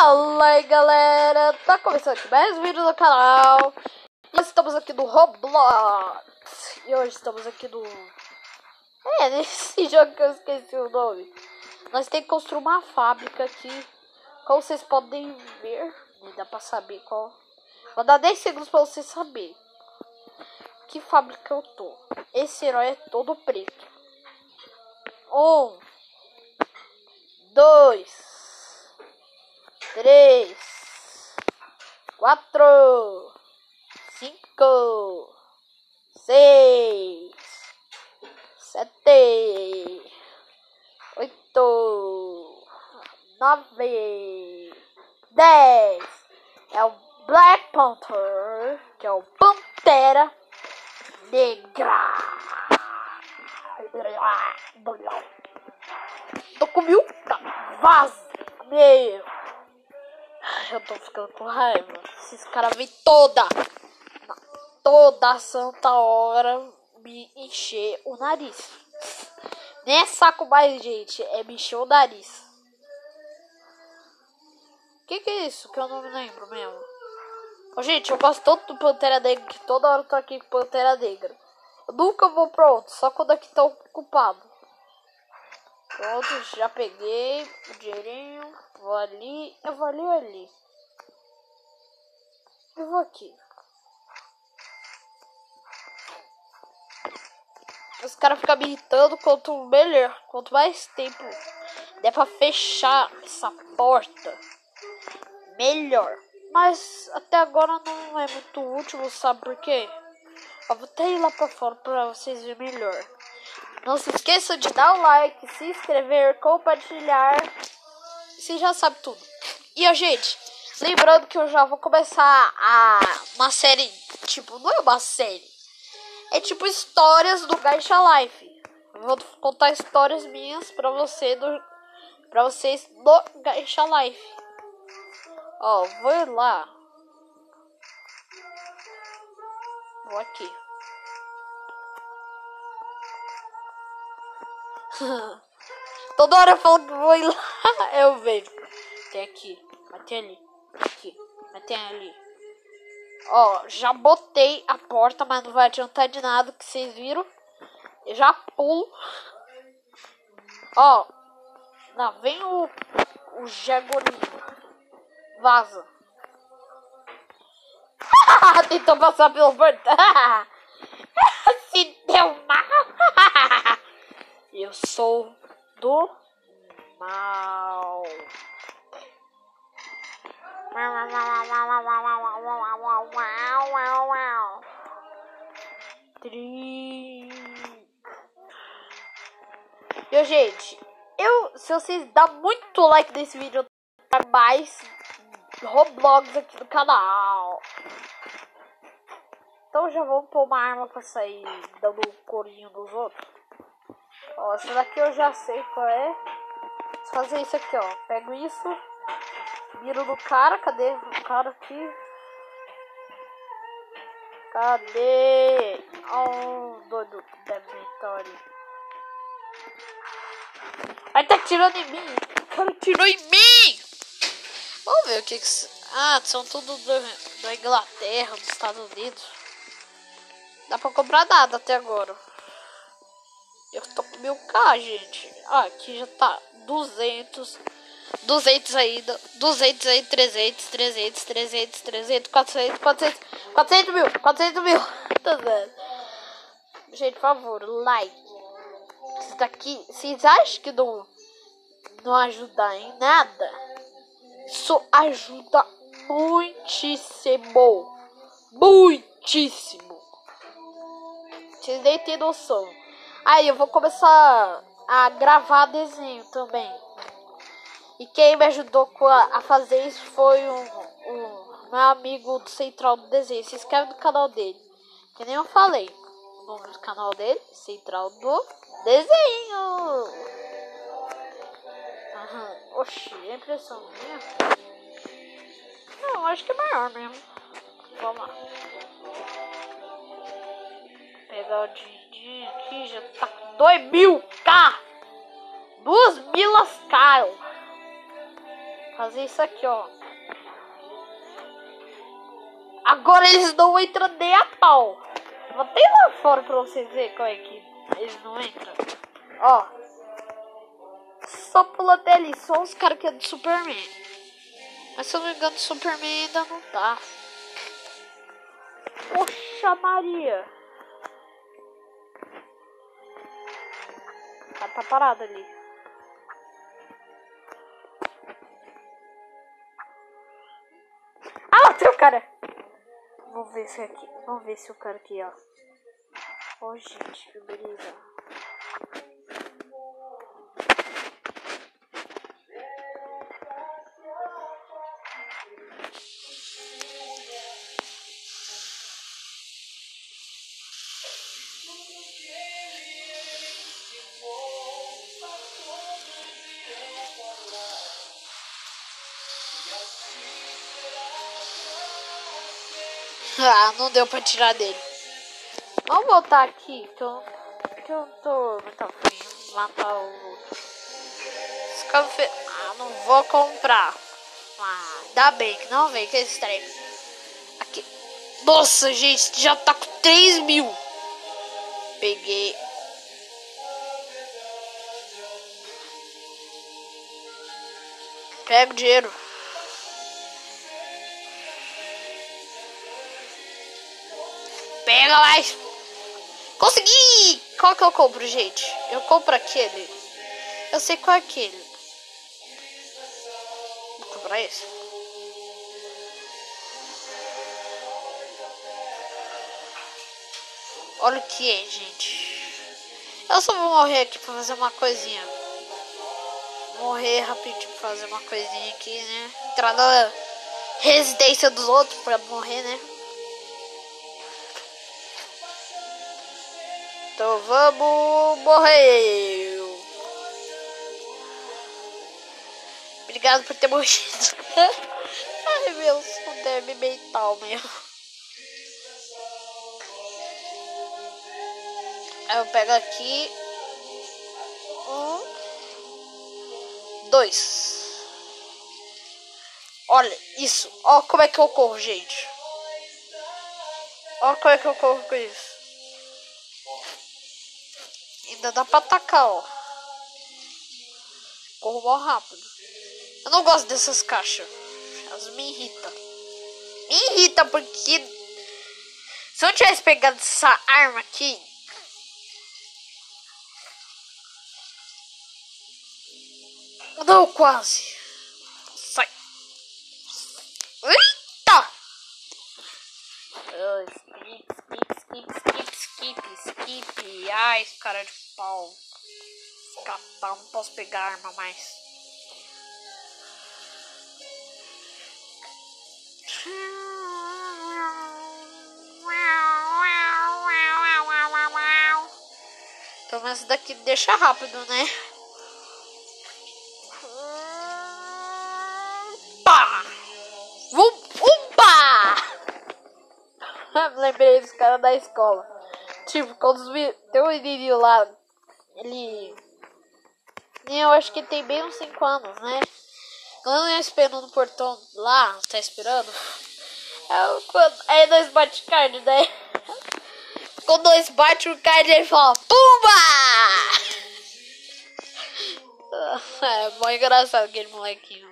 Fala aí galera, tá começando aqui mais um vídeo do canal. Nós estamos aqui no Roblox. E hoje estamos aqui no... nesse jogo que eu esqueci o nome. Nós temos que construir uma fábrica aqui. Como vocês podem ver, nem dá pra saber qual. Vou dar 10 segundos pra vocês saberem que fábrica eu tô. Esse herói é todo preto. 1, 2, 3, 4, 5, 6, 7, 8, 9, 10. É o Black Panther, que é o Pantera Negra. Tô com 1000. Vaza, meu. Eu tô ficando com raiva. Esses caras vêm toda santa hora me encher o nariz. Nem é saco mais, gente. É me encher o nariz. Que é isso? Que eu não me lembro mesmo. Ô, gente, eu gosto tanto do Pantera Negra que toda hora eu tô aqui com Pantera Negra. Eu nunca vou pra outro, só quando aqui tá ocupado. Pronto, já peguei o dinheirinho. Vou ali, eu vou ali. Eu vou aqui. Os caras ficam me irritando quanto mais tempo der pra fechar essa porta, melhor. Mas até agora não é muito útil, sabe por quê? Eu vou até ir lá pra fora pra vocês verem melhor. Não se esqueça de dar o like, se inscrever, compartilhar. Você já sabe tudo. E, gente, lembrando que eu já vou começar uma série, tipo, não é uma série. É tipo histórias do Gacha Life. Eu vou contar histórias minhas pra vocês do Gacha Life. Ó, vou ir lá. Vou aqui. Toda hora eu falo que vou ir lá. Eu vejo. Tem aqui. Mas tem ali. Aqui. Mas tem ali. Ó, já botei a porta, mas não vai adiantar de nada que vocês viram. Eu já pulo. Ó. Lá vem o Jagorinho. Vaza. Tentou passar pelo portão. Se deu mal. Eu sou do mal. E, gente, se vocês dão muito like nesse vídeo, eu tenho mais Roblox aqui no canal. Então já vamos pôr uma arma pra sair dando corinho nos outros. Ó, essa daqui eu já sei qual é. Vou fazer isso aqui, ó. Pego isso. Miro no cara. Cadê o cara aqui? Cadê? Oh, doido da inventório. Ai, tá tirando em mim. O cara tirou em mim. Vamos ver o que Ah, são tudo da Inglaterra, dos Estados Unidos. Dá pra comprar nada até agora. Eu tô com 1000k, gente. Ah, aqui já tá 200 ainda. 200 aí, 300, 400 mil. Tá vendo? Gente, por favor, like. Isso daqui, vocês acham que não ajuda em nada? Isso ajuda muitíssimo. Muitíssimo. Vocês nem têm noção. Aí eu vou começar a gravar desenho também. E quem me ajudou a fazer isso foi o meu amigo do Central do Desenho. Se inscreve no canal dele. Que nem eu falei. O nome do canal dele, Central do Desenho. Oxi, é impressão minha? Não, acho que é maior mesmo. Vamos lá. Pegar o din aqui, já tá com 2000k. 2000 lascaram. Fazer isso aqui, ó. Agora eles não entram nem a pau. Botei lá fora pra vocês verem como é que eles não entram. Ó. Só pula dele, só os caras que é do Superman. Mas se eu não me engano, o Superman ainda não tá. Poxa Maria. Tá parado ali. Ah, tem o cara. Vamos ver se aqui. Vamos ver se o cara aqui, ó. Oh, gente, que beleza. Ah, não deu pra tirar dele. Vamos voltar aqui, que eu não tô muito afim de matar o outro. Ah, não vou comprar. Ah, ainda bem que não vem, que esse trem. Aqui. Nossa, gente, já tá com 3.000. Peguei. Pega o dinheiro. Pega mais. Consegui! Qual que eu compro, gente? Eu compro aquele. Eu sei qual é aquele. Vou comprar esse. Olha o que é, gente. Eu só vou morrer aqui pra fazer uma coisinha. Morrer rapidinho pra fazer uma coisinha aqui, né? Entrar na residência dos outros pra morrer, né? Então vamos morrer. Obrigado por ter morrido. Ai, meu, derme mental mesmo. Aí eu pego aqui. 1, 2. Olha isso. Olha como é que eu corro, gente. Olha como é que eu corro com isso. Ainda dá pra atacar, ó. Corro mó rápido. Eu não gosto dessas caixas. Elas me irritam. Me irritam porque se eu tivesse pegado essa arma aqui. Não, quase. Sai. Eita! Skip. Ai, esse cara de pau. Escapar, não posso pegar arma mais. Pelo menos daqui deixa rápido, né? Pá! Opa! Lembrei dos caras da escola. Tipo, quando tem um menino lá, ele... Eu acho que ele tem bem uns 5 anos, né? Quando eu esperando no portão lá, tá esperando. Aí nós bate card, né? Quando nós bate o card, ele fala PUMBA! É mó engraçado aquele molequinho.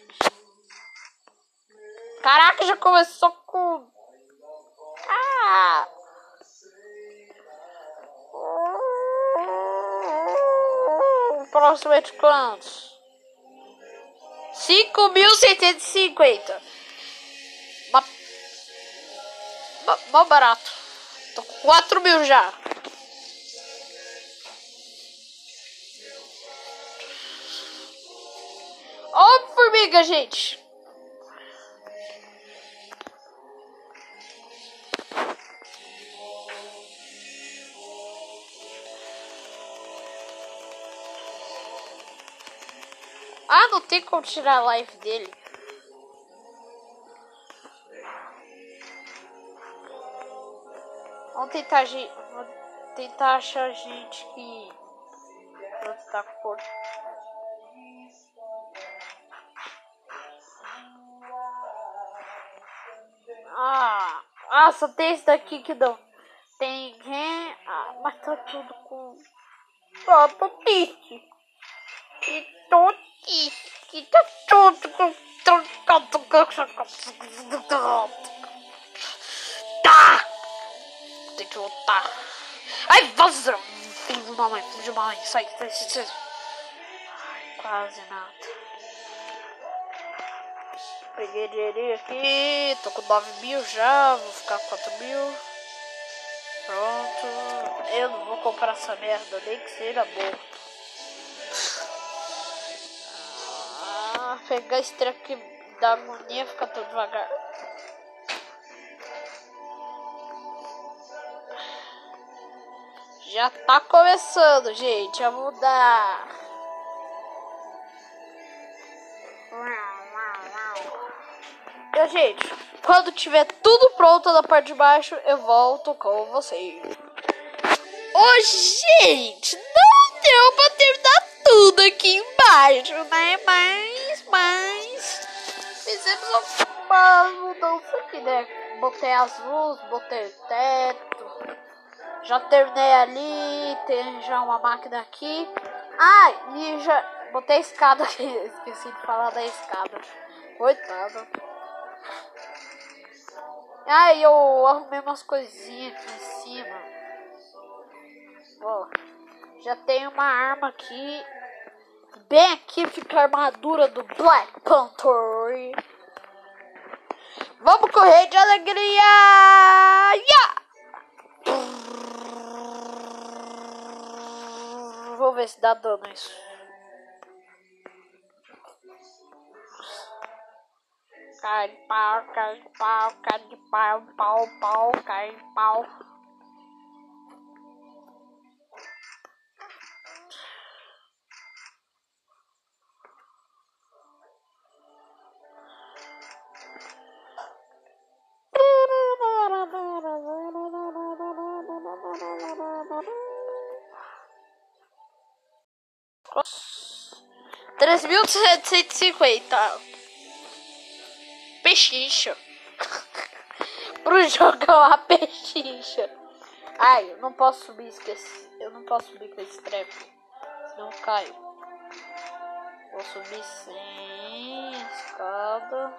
Caraca, já começou com... Ah! Próximo é de quantos? 5.650. Mó barato. Tô com 4.000 já. Ó, formiga, gente. Ah, não tem como tirar a live dele. Vamos tentar achar gente que... Pronto, tá com porco. Só tem esse daqui que não tem ninguém. Mas tá tudo com... tô triste. Tô triste. Tá tudo com... Tá! Tem que voltar. Ai, vaza! Filho de mamãe, sai. Ai, quase nada. Peguei dinheirinho aqui, tô com 9 mil já, vou ficar com 4 mil. Pronto. Eu não vou comprar essa merda, nem que seja morto. Pegar esse treco aqui da agonia, ficar tão devagar. Já tá começando, gente, a mudar. Gente, quando tiver tudo pronto na parte de baixo, eu volto com vocês. Gente, não deu pra terminar tudo aqui embaixo, né? Mas fizemos uma mudança aqui, né? Botei as luzes, botei o teto. Já terminei ali, tem já uma máquina aqui. E já botei a escada aqui. Esqueci de falar da escada. Coitada. Eu arrumei umas coisinhas aqui em cima. Ó, já tem uma arma aqui. Bem aqui fica a armadura do Black Panther. Vamos correr de alegria! Vou ver se dá dano isso. Cai de pau, cai de pau, cai de pau, pau, cai de pau. Nossa. 3.750. Pechincha. Pro jogo é uma pechincha. Eu não posso subir, esqueci. Eu não posso subir com esse treco, senão eu caio. Vou subir sem escada.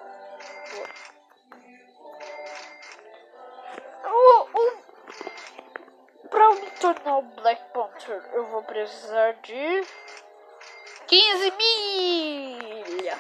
Pra me tornar o Black Panther, eu vou precisar de 15 milhas.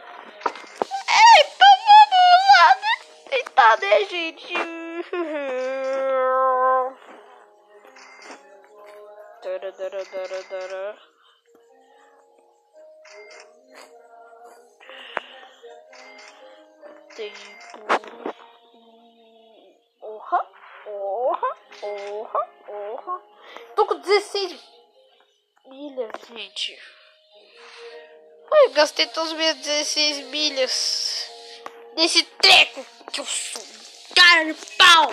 Então vamos lá, né? Tentar, né, gente? Tempo. Tô com 16 milhas, gente. Gastei todas as minhas 16 milhas nesse treco que eu sou cara de pau.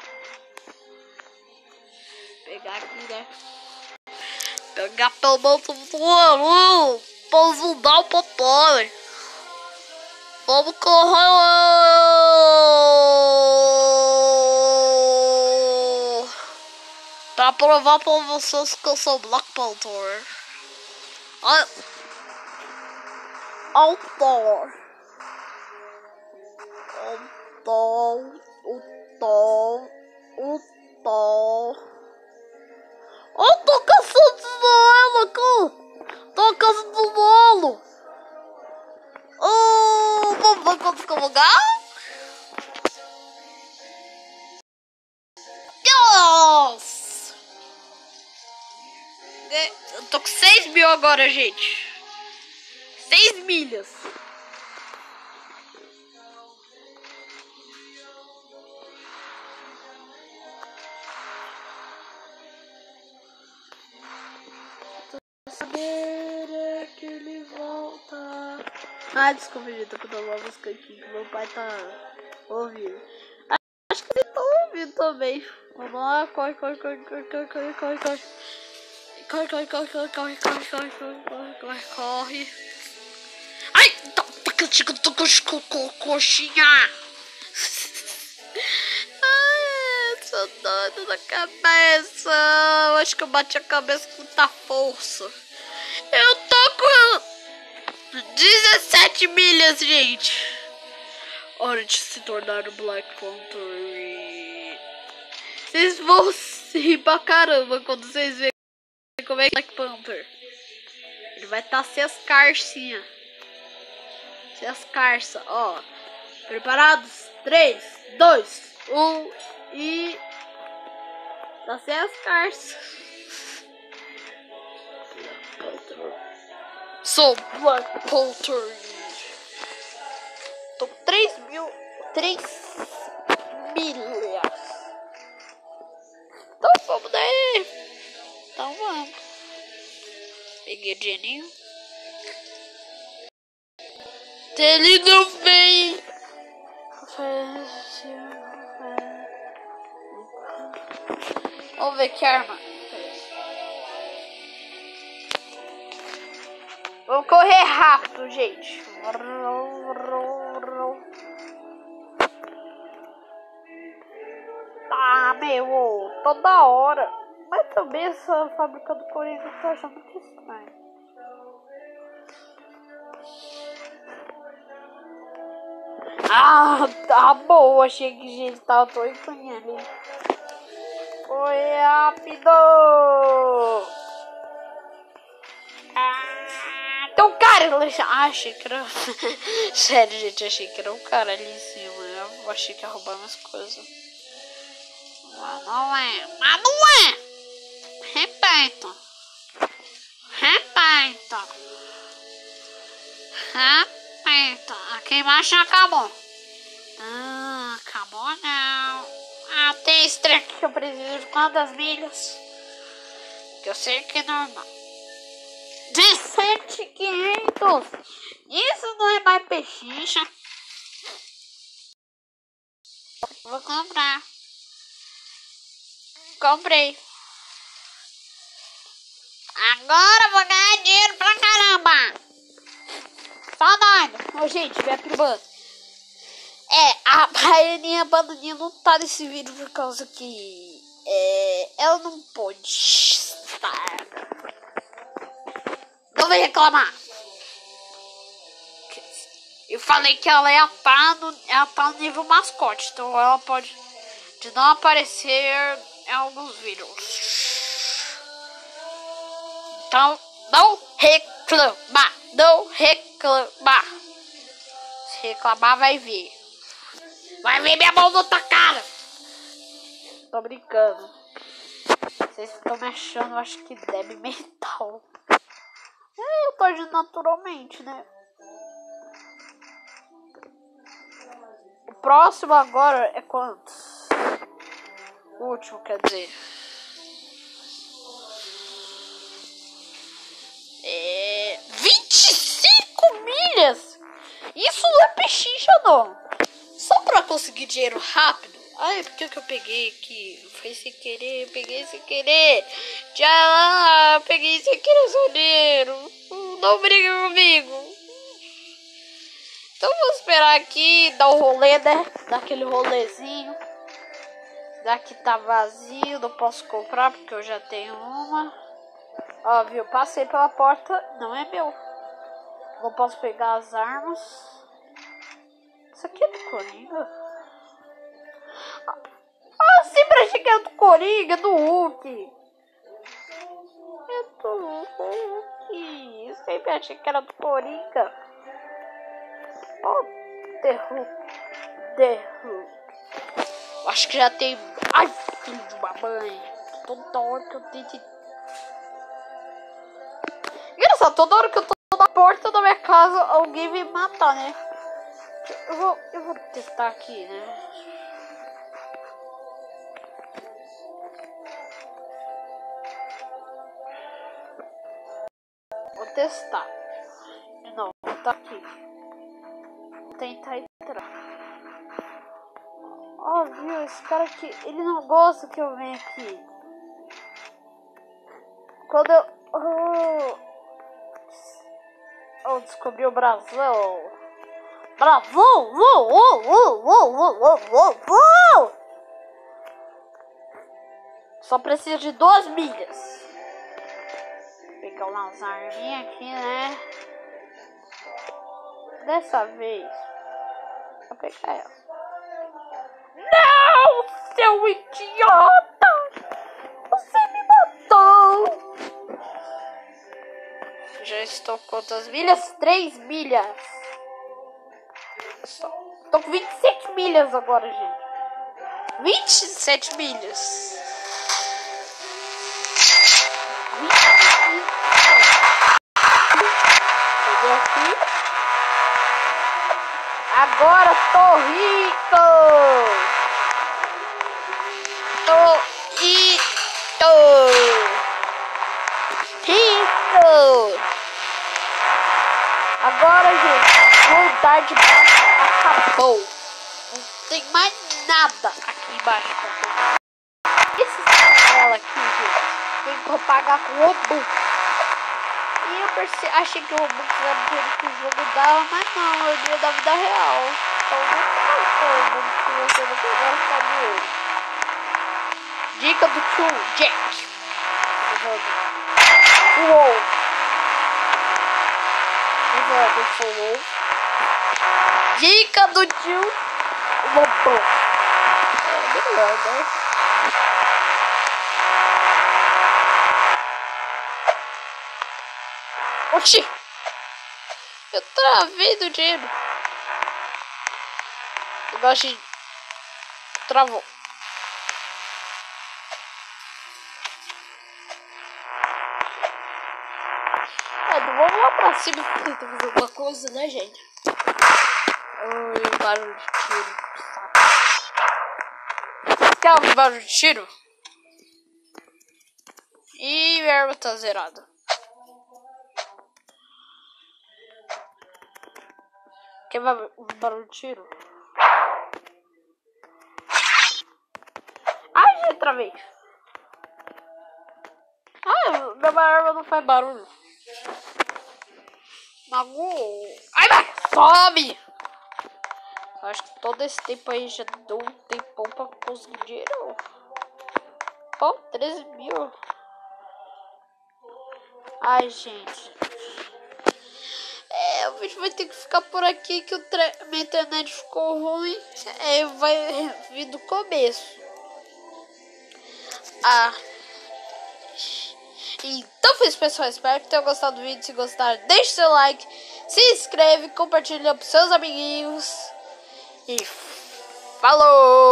Pegar aqui, né? Pegar pelo manto do posso dar o papai. Vamos correr. Pra provar pra vocês que eu sou Black Panther. O Thor. Tô caçando ela, tô caçando o bolo. Vamos ficar lugar? Nossa! Eu tô com 6 mil agora, gente. 6 milhas. Saber é que ele volta. Desculpa, gente, tô cantando uma música aqui que meu pai tá ouvindo. Acho que ele tá ouvindo também. Vamos lá, corre. Ai, tô com coxinha. doendo na cabeça. Eu acho que eu bati a cabeça com muita força. Eu tô com 17 milhas, gente. Hora de se tornar o Black Panther. Vocês vão rir pra caramba quando vocês verem como é que é Black Panther. Ele vai estar sem as carcinhas. Sem as carças, ó. Preparados? 3, 2, 1 e... Tá sem as carças. Sou Black Panther. Tô 3 milhas. Então vamos daí. Então vamos. Peguei o dinheirinho. Ele não vem. Vamos ver que arma. Vamos correr rápido, gente. Ah, meu, toda hora. Mas também essa fábrica do Coringa tá achando muito estranho. Ah, tá boa. Achei que gente tava todo ali. Foi rápido. Tem um cara ali. Achei que era... Sério, gente, achei que era um cara ali em cima. Eu achei que ia roubar umas coisas. Mas não é. Mas não é. Repita. Repita. Repita. Aqui embaixo acabou. Acabou não. Tem esse trem aqui que eu preciso de quantas milhas? Que eu sei que é normal. 17.500. Isso não é mais pechincha. Vou comprar. Comprei. Agora vou ganhar dinheiro pra caramba. Só doido. Ô, gente, vem aqui no banco. A Baianinha Bananinha não tá nesse vídeo por causa que ela não pode estar. Não vem reclamar. Eu falei que ela ia estar no nível mascote, então ela pode não aparecer em alguns vídeos. Então, não reclamar. Não reclamar. Se reclamar, vai ver. Vai ver minha mão na tua cara. Tô brincando. Vocês estão me achando, eu acho que débil mental. Eu tô agindo naturalmente, né? O próximo agora é quantos? O último, quer dizer. 25 milhas! Isso não é pechincha, não. Só pra conseguir dinheiro rápido. Ai, por que eu peguei aqui? Foi sem querer, peguei sem querer. Já peguei sem querer seu dinheiro. Não brigue comigo. Então vou esperar aqui, dar o rolê, né? Dar aquele rolezinho. Daqui tá vazio, não posso comprar porque eu já tenho uma. Ó, viu? Passei pela porta, não é meu. Não posso pegar as armas. Isso aqui é do Coringa? Sempre achei que era do Coringa, do Hulk. É do Hulk. Eu sempre achei que era do Coringa. Oh, The Hulk. Acho que já tem... Ai, filho de uma mãe. Toda hora que eu tento... Engraçado, toda hora que eu tô na porta da minha casa, alguém vem me matar, né? Eu vou testar aqui, né? Vou testar. De novo, vou estar aqui. Vou tentar entrar. Ó, viu? Esse cara aqui, ele não gosta que eu venha aqui. Quando eu... Oh, descobri o Brasil. Brasil! Só precisa de 2 milhas. Vou pegar umas arminhas aqui, né? Dessa vez, vou pegar ela. Não, seu idiota! Você me matou! Já estou com quantas milhas? 3 milhas. Estou com 27 milhas agora, gente. 27 milhas. 25. Peguei aqui. Agora tô rico. Rico. Agora, gente, o andar de baixo acabou. Não tem mais nada aqui embaixo. Esse canela aqui, gente, tem que pagar com Robux. E eu achei que o Robux era o dinheiro que o jogo dava, mas não, é o dinheiro da vida real. Então não foi Robux que você não pegar o cabelo. Dica do tio Jack. Uou. Dica do tio Lobão. É melhor, né? Oxi! Eu travei do dinheiro. Negócio de... Travou. Vamos lá pra cima tentar fazer alguma coisa, né, gente? Oi, barulho de tiro. Quer ouvir barulho de tiro? Ih, minha arma tá zerada. Quer ouvir barulho de tiro? Ai, gente, travei. Ah, minha arma não faz barulho. Mago. Ai, vai! Sobe! Acho que todo esse tempo aí já deu um tempão pra conseguir dinheiro. Pô, 13 mil. Ai, gente. O vídeo vai ter que ficar por aqui que minha internet ficou ruim. Vai vir do começo. Então foi isso, pessoal. Espero que tenham gostado do vídeo. Se gostaram, deixe seu like, se inscreve, compartilha para seus amiguinhos. E falou!